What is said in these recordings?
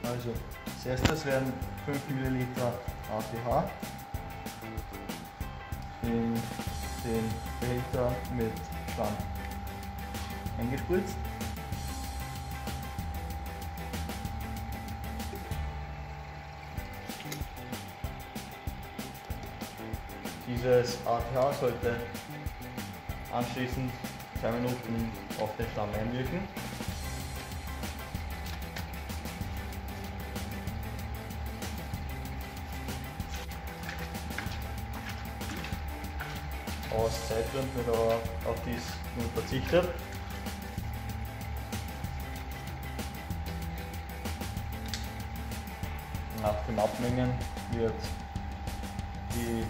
Also, als erstes werden 5 ml ATH in den Behälter mit Schlamm eingespritzt. Dieses ATH sollte anschließend 2 Minuten auf den Schlamm einwirken. Aus Zeitgründen wird aber auf dies nun verzichtet. Nach dem Abmengen wird die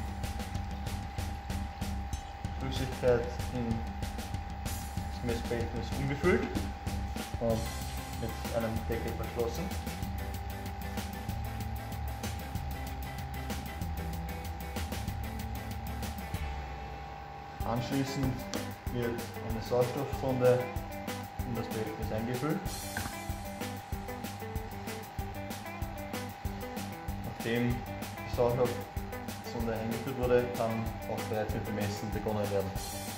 Flüssigkeit in das Messbehältnis umgefüllt und mit einem Deckel verschlossen. Anschließend wird eine Sauerstoffsonde in das Behältnis eingefüllt. Nachdem die Sauerstoffsonde eingefüllt wurde, kann auch bereits mit dem Messen begonnen werden.